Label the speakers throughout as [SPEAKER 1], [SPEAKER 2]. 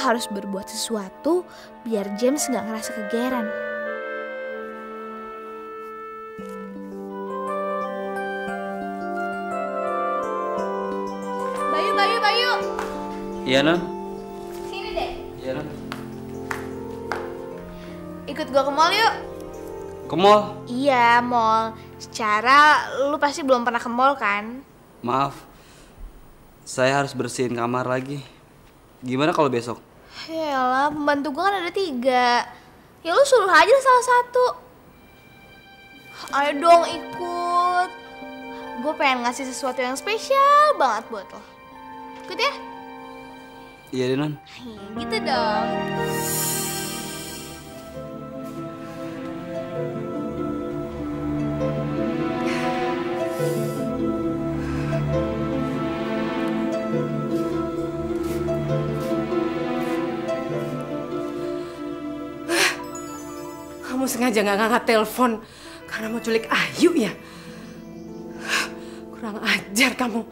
[SPEAKER 1] harus berbuat sesuatu biar James gak ngerasa kegeeran. Bayu.
[SPEAKER 2] Iya, Non.
[SPEAKER 1] Sini deh.
[SPEAKER 2] Iya, Non.
[SPEAKER 1] Ikut gua ke mall yuk.
[SPEAKER 2] Ke mall?
[SPEAKER 1] Iya, mall. Secara lu pasti belum pernah ke mall kan?
[SPEAKER 2] Maaf, saya harus bersihin kamar lagi. Gimana kalau besok?
[SPEAKER 1] Yalah, pembantu gua kan ada 3. Ya lu suruh aja salah satu. Ayo dong ikut. Gue pengen ngasih sesuatu yang spesial banget buat lo. Ikut ya?
[SPEAKER 2] Iya deh, Non.
[SPEAKER 1] Gitu dong.
[SPEAKER 3] Kamu sengaja nggak ngangkat telepon karena mau culik Ayu ya? Kurang ajar kamu.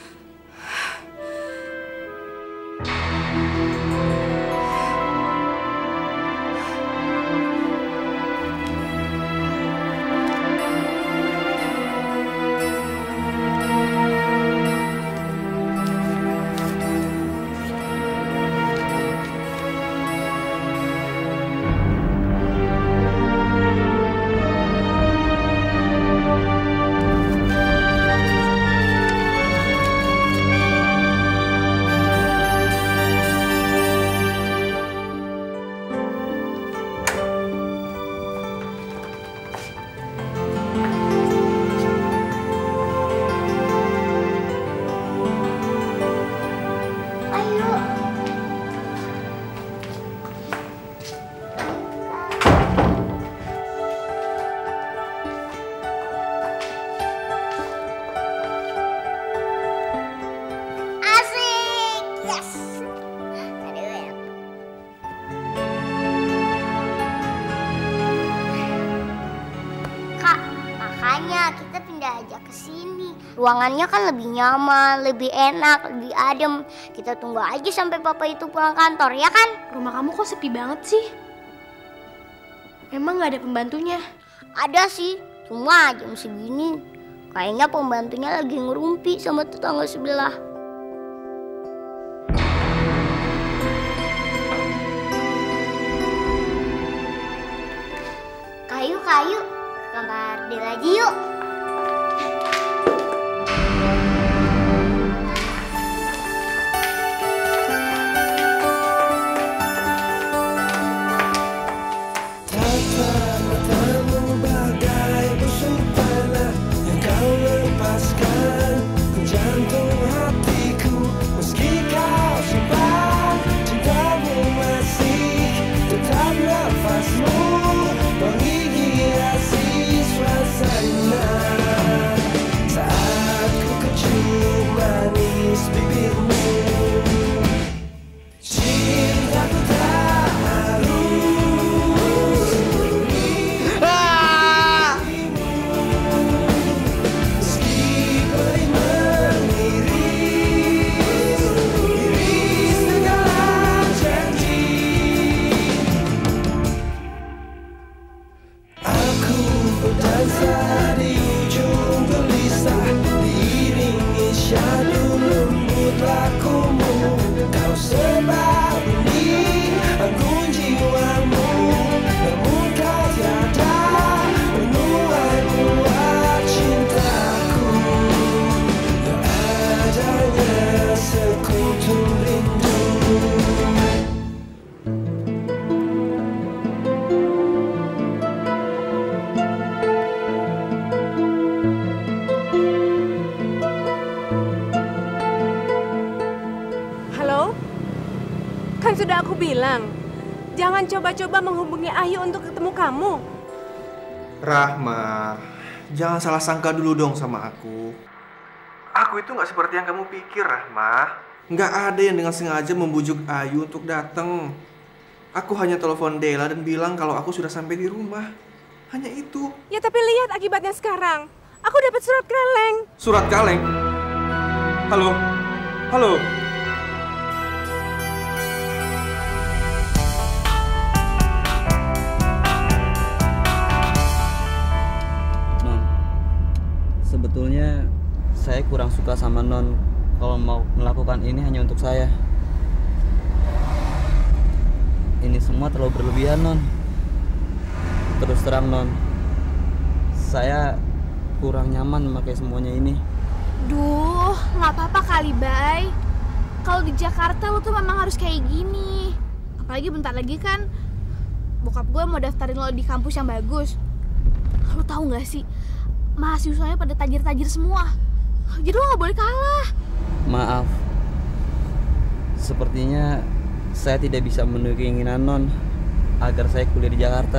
[SPEAKER 4] Ruangannya kan lebih nyaman, lebih enak, lebih adem. Kita tunggu aja sampai papa itu pulang kantor, ya kan?
[SPEAKER 1] Rumah kamu kok sepi banget sih? Emang gak ada pembantunya?
[SPEAKER 4] Ada sih, cuma jam segini kayaknya pembantunya lagi ngerumpi sama tetangga sebelah. Kayu, gambar Del aja yuk.
[SPEAKER 3] Kan sudah aku bilang, jangan coba-coba menghubungi Ayu untuk ketemu kamu.
[SPEAKER 5] Rahma, jangan salah sangka dulu dong sama aku. Aku itu nggak seperti yang kamu pikir, Rahma. Nggak ada yang dengan sengaja membujuk Ayu untuk datang. Aku hanya telepon Dela dan bilang kalau aku sudah sampai di rumah. Hanya itu.
[SPEAKER 3] Ya tapi lihat akibatnya sekarang. Aku dapat surat kaleng.
[SPEAKER 5] Surat kaleng? Halo? Halo?
[SPEAKER 2] suka sama Non kalau mau melakukan ini hanya untuk saya. Ini semua terlalu berlebihan, Non. Terus terang, Non, saya kurang nyaman memakai semuanya ini.
[SPEAKER 1] Duh, nggak apa-apa kali, Bay. Kalau di Jakarta lo tuh memang harus kayak gini. Apalagi bentar lagi kan bokap gue mau daftarin lo di kampus yang bagus. Lo tahu nggak sih, mahasiswanya pada tajir-tajir semua. Jadi lo nggak boleh kalah.
[SPEAKER 2] Maaf, sepertinya saya tidak bisa memenuhi keinginan Non agar saya kuliah di Jakarta.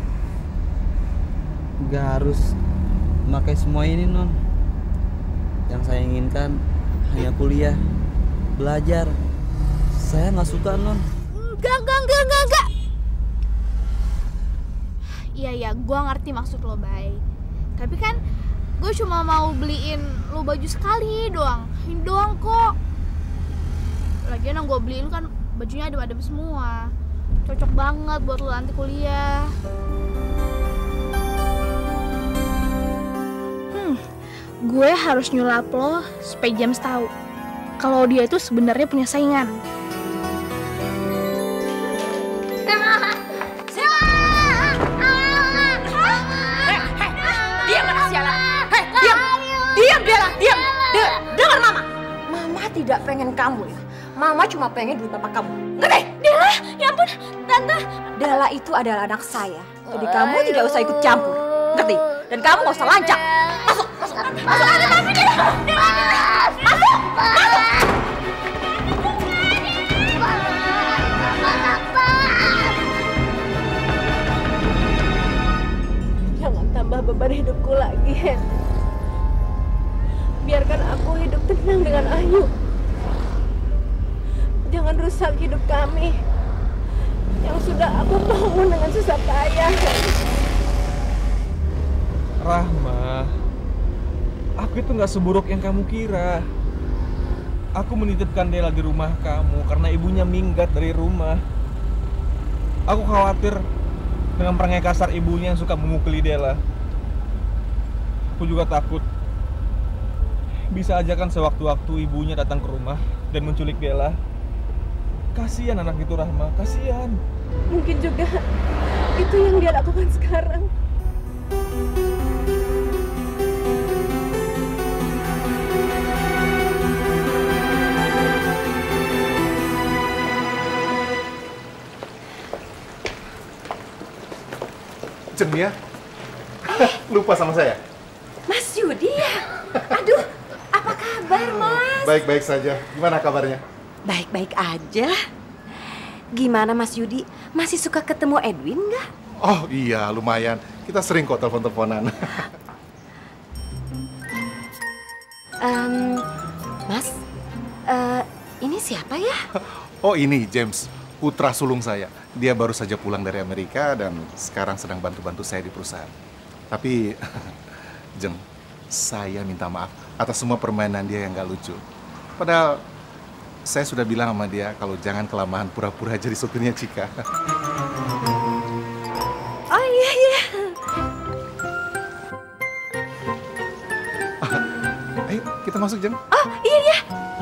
[SPEAKER 2] Gak harus memakai semua ini, Non. Yang saya inginkan hanya kuliah, belajar. Saya nggak suka, Non.
[SPEAKER 1] Enggak. Iya, gue ngerti maksud lo, Bay. Tapi kan gue cuma mau beliin lo baju sekali doang. Ini doang kok. Lagian yang gue beliin kan bajunya adem-adem semua. Cocok banget buat lo nanti kuliah. Gue harus nyulap lo supaya James tahu kalau dia itu sebenarnya punya saingan.
[SPEAKER 3] Diam anak sialan. Diam Bella, diam. Dengar Mama. Mama tidak pengen kamu ya. Mama cuma pengen duit bapak kamu. Ngerti?
[SPEAKER 1] Dela, ya ampun, Tante.
[SPEAKER 3] Dela itu adalah anak saya. Jadi kamu tidak usah ikut campur. Ngerti? Dan kamu gak usah lancang. Masuk. Jangan tambah beban hidupku lagi, Hen. Biarkan aku hidup tenang dengan Ayu. Jangan rusak hidup kami yang sudah aku bangun dengan susah payah.
[SPEAKER 5] Rahma, aku itu nggak seburuk yang kamu kira. Aku menitipkan Dela di rumah kamu karena ibunya minggat dari rumah. Aku khawatir dengan perangai kasar ibunya yang suka memukuli Dela. Aku juga takut bisa aja kan sewaktu-waktu ibunya datang ke rumah dan menculik Dela. Kasihan anak itu, Rahma, kasihan.
[SPEAKER 3] Mungkin juga itu yang dia lakukan sekarang.
[SPEAKER 6] Jeng ya? Lupa sama saya?
[SPEAKER 3] Mas Yudi ya? Aduh, apa kabar Mas?
[SPEAKER 6] Baik-baik saja. Gimana kabarnya?
[SPEAKER 3] Baik-baik aja. Gimana Mas Yudi? Masih suka ketemu Edwin nggak?
[SPEAKER 6] Oh iya, lumayan. Kita sering kok telepon-teleponan.
[SPEAKER 3] Mas, ini siapa ya?
[SPEAKER 6] Oh ini James, putra sulung saya. Dia baru saja pulang dari Amerika dan sekarang sedang bantu-bantu saya di perusahaan. Tapi, Jeng, saya minta maaf atas semua permainan dia yang gak lucu. Padahal saya sudah bilang sama dia kalau jangan kelamaan pura-pura jadi supirnya Cika.
[SPEAKER 3] Oh iya.
[SPEAKER 6] Ayo, kita masuk, Jeng.
[SPEAKER 3] Oh iya.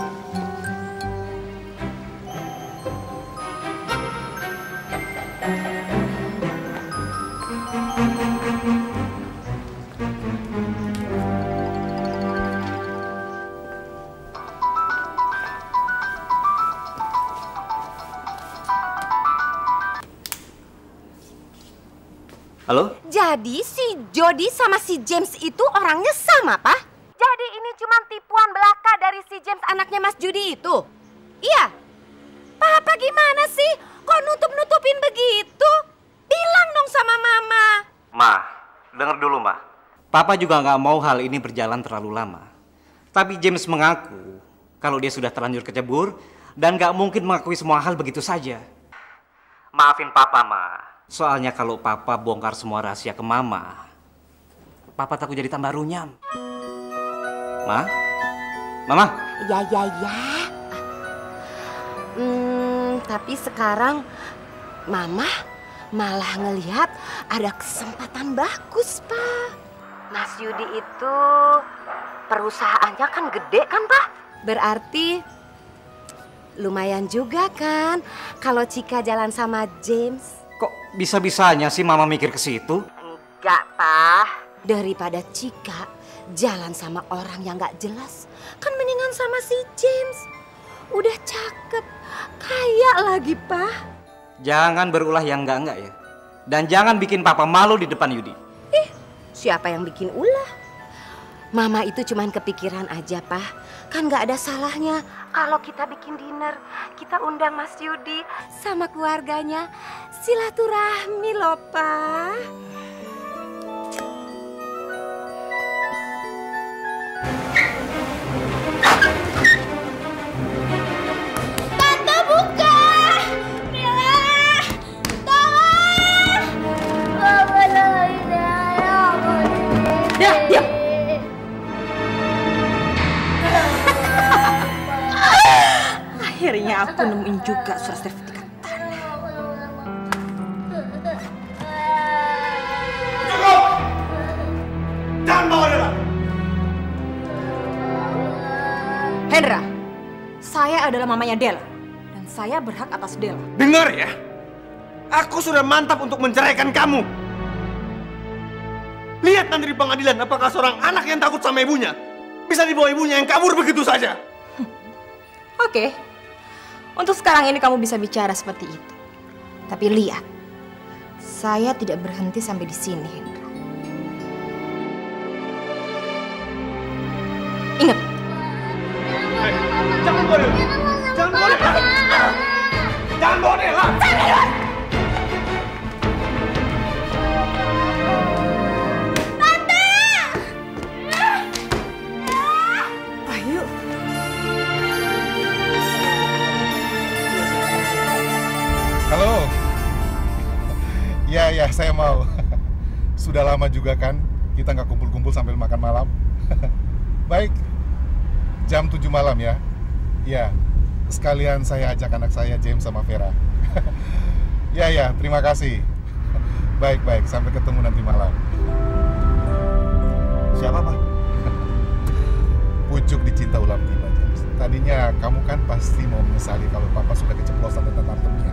[SPEAKER 2] Halo?
[SPEAKER 3] Jadi si Jody sama si James itu orangnya sama, Pak? Jadi ini cuma tipuan belaka dari si James anaknya Mas Judi itu? Iya? Papa gimana sih? Kok nutup-nutupin begitu? Bilang dong sama Mama.
[SPEAKER 2] Ma, denger dulu, Ma. Papa juga nggak mau hal ini berjalan terlalu lama. Tapi James mengaku kalau dia sudah terlanjur kecebur dan nggak mungkin mengakui semua hal begitu saja. Maafin Papa, Ma. Soalnya kalau Papa bongkar semua rahasia ke Mama, Papa takut jadi tambah runyam. Ma? Mama?
[SPEAKER 3] Ya. Tapi sekarang Mama malah ngelihat ada kesempatan bagus, Pak. Mas Yudi itu Perusahaannya kan gede kan, Pak? Berarti lumayan juga kan kalau Cika jalan sama James.
[SPEAKER 2] Kok bisa-bisanya sih Mama mikir ke situ?
[SPEAKER 3] Enggak, Pak. Daripada Cika jalan sama orang yang gak jelas, kan mendingan sama si James. Udah cakep, kaya lagi, Pak.
[SPEAKER 2] Jangan berulah yang enggak ya. Dan jangan bikin Papa malu di depan Yudi.
[SPEAKER 3] Siapa yang bikin ulah? Mama itu cuman kepikiran aja, Pak. Kan gak ada salahnya kalau kita bikin dinner. Kita undang Mas Yudi sama keluarganya. Silaturahmi loh, Pak.
[SPEAKER 1] Tante buka! Bella! Tolong! Mama lagi
[SPEAKER 3] Diam! Akhirnya aku nemuin juga surat sertifikat tanah.
[SPEAKER 5] Jangan bawa dia.
[SPEAKER 7] Hendra, saya adalah mamanya Della dan saya berhak atas Della.
[SPEAKER 5] Dengar ya, aku sudah mantap untuk menceraikan kamu. Lihat nanti di pengadilan apakah seorang anak yang takut sama ibunya bisa dibawa ibunya yang kabur begitu saja.
[SPEAKER 7] Oke, untuk sekarang ini kamu bisa bicara seperti itu. Tapi lihat, saya tidak berhenti sampai di sini, Hendra. Ingat,
[SPEAKER 5] Jangan bawa dia. Jangan bawa dia. Jangan bawa dia.
[SPEAKER 7] ayo.
[SPEAKER 6] Halo. Ya, saya mau. Sudah lama juga kan kita nggak kumpul-kumpul sambil makan malam. Baik, jam 7 malam ya. Ya, sekalian saya ajak anak saya James sama Vera. Ya, terima kasih. Baik, sampai ketemu nanti malam.
[SPEAKER 5] Siapa, Pak?
[SPEAKER 6] Pucuk dicinta ulam tiba, James. Tadinya kamu kan pasti mau menyesali kalau Papa sudah keceplosan tentang tantemnya.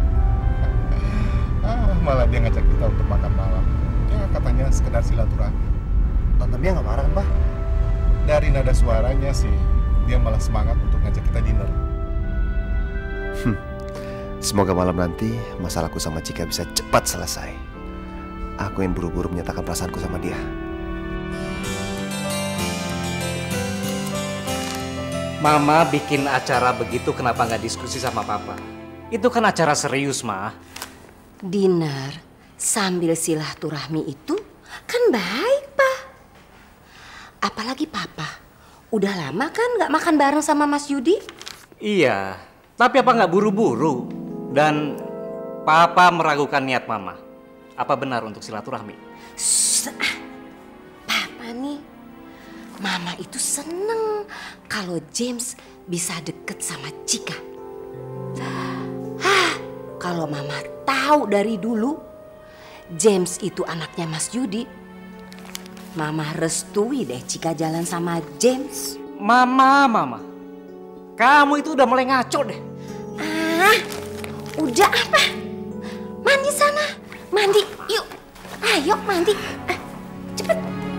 [SPEAKER 6] Malah dia ngajak kita untuk makan malam. Ya, katanya sekedar silaturahmi.
[SPEAKER 5] Tantemnya nggak marah kan, Pak?
[SPEAKER 6] Dari nada suaranya sih, dia malah semangat untuk ngajak kita dinner.
[SPEAKER 8] Semoga malam nanti masalahku sama Cika bisa cepat selesai. Aku yang buru-buru menyatakan perasaanku sama dia.
[SPEAKER 2] Mama bikin acara begitu kenapa nggak diskusi sama Papa? Itu kan acara serius, Ma.
[SPEAKER 3] Dinner sambil silaturahmi itu kan baik, Pak. Apalagi Papa. Udah lama kan nggak makan bareng sama Mas Yudi?
[SPEAKER 2] Iya, tapi apa nggak buru-buru? Dan Papa meragukan niat Mama. Apa benar untuk silaturahmi?
[SPEAKER 3] Papa nih, Mama itu seneng kalau James bisa deket sama Cika. Kalau Mama tahu dari dulu James itu anaknya Mas Yudi, Mama restui deh Cika jalan sama James.
[SPEAKER 2] Mama. Kamu itu udah mulai ngaco deh.
[SPEAKER 3] Udah apa? Mandi sana. Mandi, yuk. Ayo mandi. Cepet.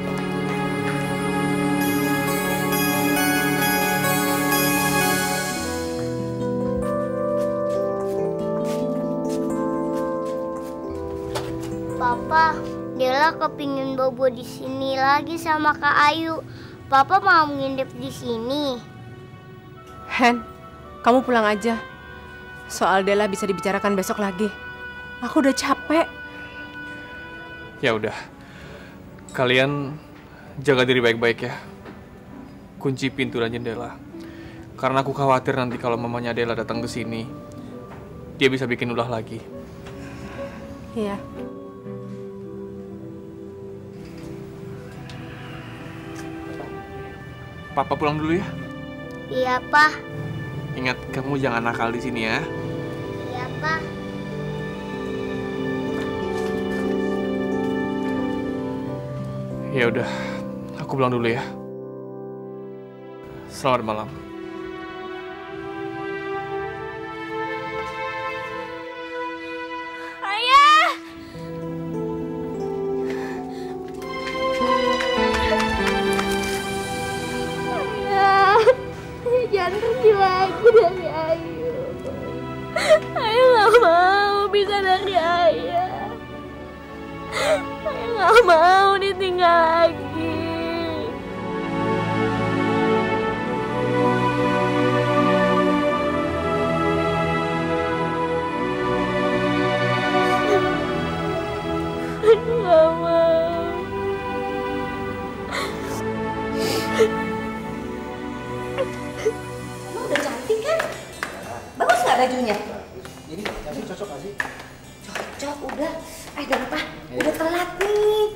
[SPEAKER 4] Papa, Della kepingin bobo di sini lagi sama Kak Ayu. Papa mau nginep di sini.
[SPEAKER 9] Hen, kamu pulang aja. Soal Della bisa dibicarakan besok lagi. Aku udah capek.
[SPEAKER 10] Ya udah, kalian jaga diri baik-baik ya. Kunci pintu dan jendela. Karena aku khawatir nanti kalau mamanya Della datang ke sini, dia bisa bikin ulah lagi.
[SPEAKER 9] Iya.
[SPEAKER 10] Papa pulang dulu ya.
[SPEAKER 4] Iya, Pak.
[SPEAKER 10] Ingat, kamu jangan nakal di sini ya.
[SPEAKER 4] Iya, Pak.
[SPEAKER 10] Ya udah, aku pulang dulu ya. Selamat malam.
[SPEAKER 1] Ayah! Ayah, jangan pergi lagi dari Ayu. Ayu gak mau bisa dari Ayah. Ayu gak mau ditinggal lagi. Ayu gak mau.
[SPEAKER 3] Lo udah cantik kan? Bagus nggak bajunya?
[SPEAKER 2] Ini cocok gak sih?
[SPEAKER 3] Cocok, udah. Udah apa? Udah telat nih.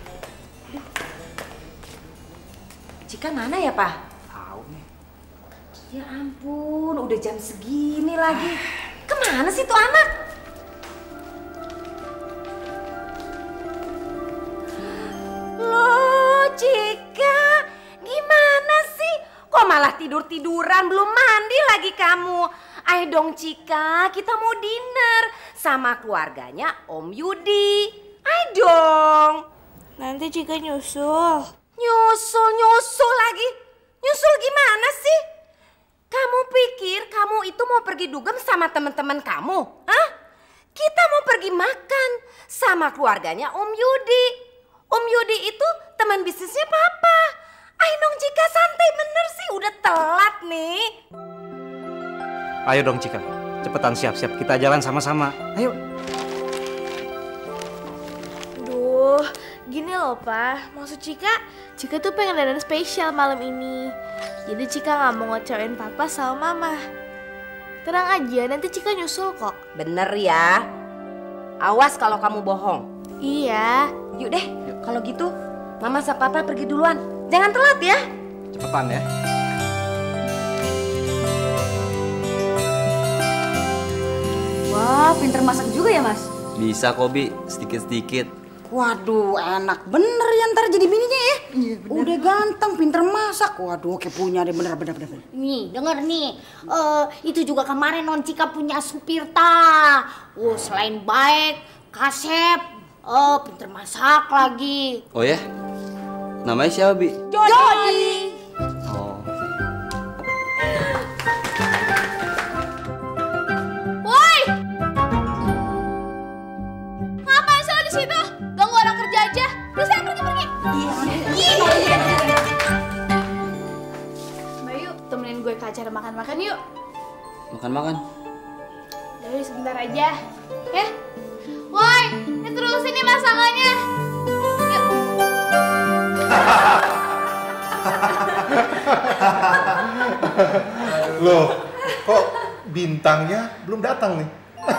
[SPEAKER 3] Cika mana ya, Pak?
[SPEAKER 2] Tahu nih.
[SPEAKER 3] Ya ampun, udah jam segini lagi. Kemana sih tuh anak? Loh, Cika, gimana sih? Kok malah tidur-tiduran, belum mandi lagi kamu? Ayo dong Cika, kita mau dinner sama keluarganya Om Yudi. Ayo dong.
[SPEAKER 1] Nanti Cika nyusul.
[SPEAKER 3] Nyusul lagi? Nyusul gimana sih? Kamu pikir kamu itu mau pergi dugem sama teman-teman kamu? Hah? Kita mau pergi makan sama keluarganya Om Yudi. Om Yudi itu teman bisnisnya Papa. Ayo dong Cika, santai bener sih, udah telat nih.
[SPEAKER 2] Ayo dong Cika, cepetan siap-siap, kita jalan sama-sama. Ayo.
[SPEAKER 1] Duh, gini loh Pak, maksud Cika tuh pengen dandan spesial malam ini. Jadi Cika gak mau ngecewain Papa sama Mama. Tenang aja, nanti Cika nyusul kok.
[SPEAKER 3] Bener ya. Awas kalau kamu bohong.
[SPEAKER 1] Iya.
[SPEAKER 3] Yuk deh, kalau gitu Mama sama Papa pergi duluan. Jangan telat ya.
[SPEAKER 2] Cepetan ya.
[SPEAKER 3] Wah, pinter masak juga ya, Mas?
[SPEAKER 11] Bisa kok, Bi, sedikit-sedikit.
[SPEAKER 12] Waduh, enak bener ya ntar jadi bininya ya. Udah ganteng, pinter masak. Waduh, kayak punya deh, bener.
[SPEAKER 4] Nih, denger nih. Itu juga kemarin Non Cika punya supir ta. Selain baik, kasep, pinter masak lagi.
[SPEAKER 11] Oh ya? Namanya siapa, Bi?
[SPEAKER 4] Jody.
[SPEAKER 11] Oh.
[SPEAKER 1] Woi! Ngapain sih lo di situ? Ganggu orang kerja aja. Udah saya pergi. Iya. Bayu, temenin gue ke acara makan-makan yuk.
[SPEAKER 11] Makan-makan.
[SPEAKER 1] Jadi sebentar aja. Ya? Woi, ini terusin nih masakannya. Yuk.
[SPEAKER 6] Loh, kok bintangnya belum datang nih?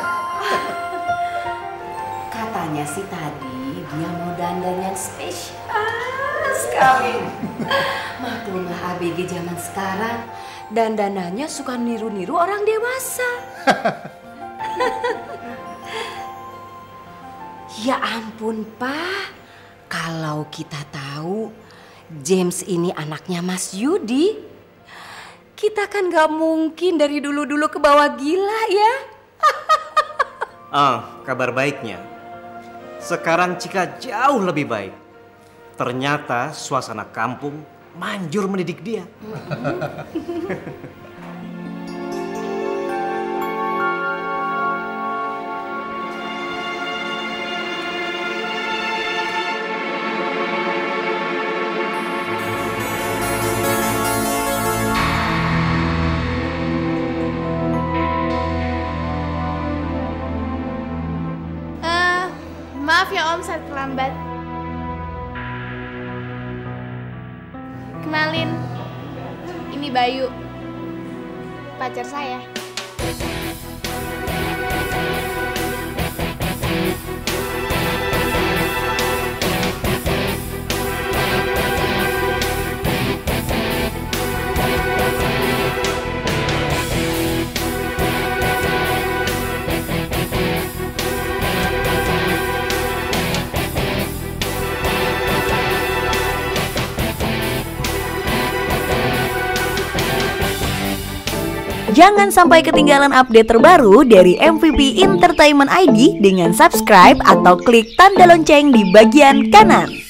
[SPEAKER 3] Katanya sih tadi dia mau dandan yang spesial sekali. Maklumlah ABG zaman sekarang, dandanannya suka niru-niru orang dewasa. Ya ampun, Pak. Kalau kita tahu James ini anaknya Mas Yudi, kita kan gak mungkin dari dulu-dulu ke bawah gila ya.
[SPEAKER 2] Kabar baiknya, sekarang Cika jauh lebih baik. Ternyata suasana kampung manjur mendidik dia.
[SPEAKER 1] Maaf ya Om, saya terlambat. Kenalin, ini Bayu, pacar saya.
[SPEAKER 13] Jangan sampai ketinggalan update terbaru dari MVP Entertainment ID dengan subscribe atau klik tanda lonceng di bagian kanan.